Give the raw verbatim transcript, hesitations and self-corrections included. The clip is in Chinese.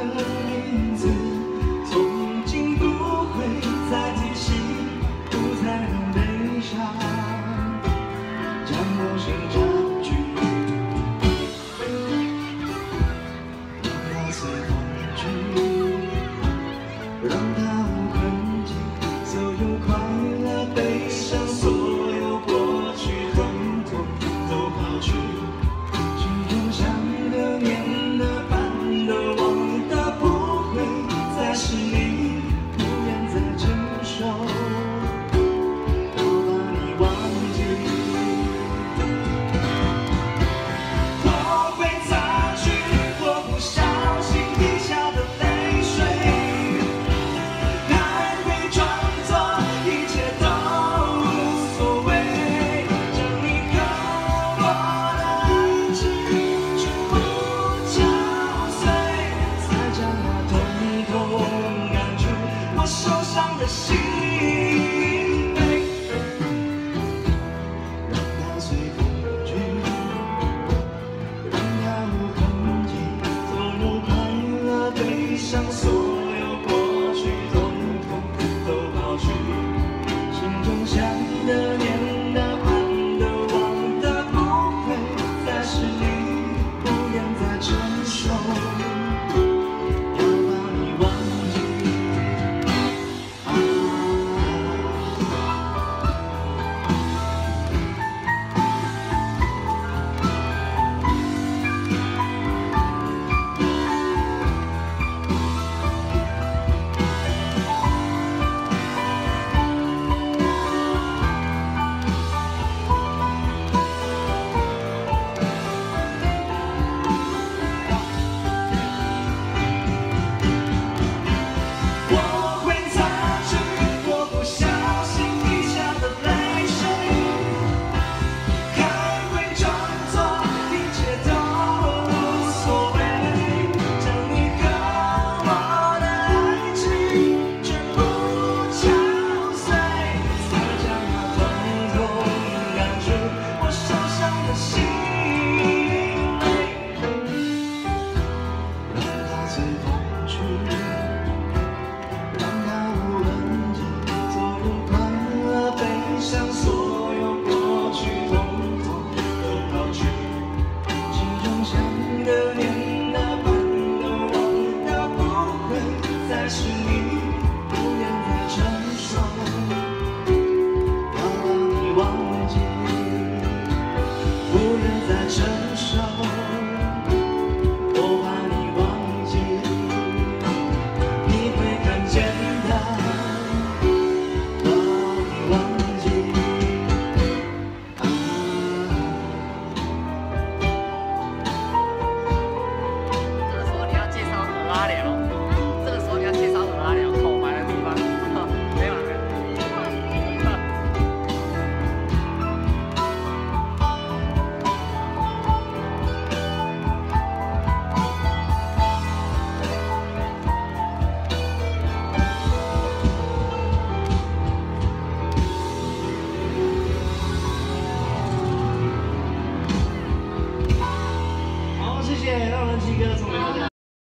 名字，从今不会再提起，不再让悲伤将我心占据。让它随风去，让它无痕迹，所有快乐、悲伤，所有过去，统统都抛去。心中想的、念的、盼的、望的，不会再是你，不愿再承受，我把你忘记。我会擦去我不小心滴下的泪水，还会装作一切都无所谓，将你和我的爱情全部敲碎，才将它统统赶出我受伤的心扉。让它随风去，让它无痕迹，所有快乐、悲伤，所有过去，统统都抛去。心中想的、念的、盼的、望的，不会再是你，不愿再承受，要把你忘记。啊。我会擦去我不小心滴下的泪水，还会装作一切都无所谓，将你和我的爱情全部敲碎，才将它统统赶出我受伤的心扉。让它随风去。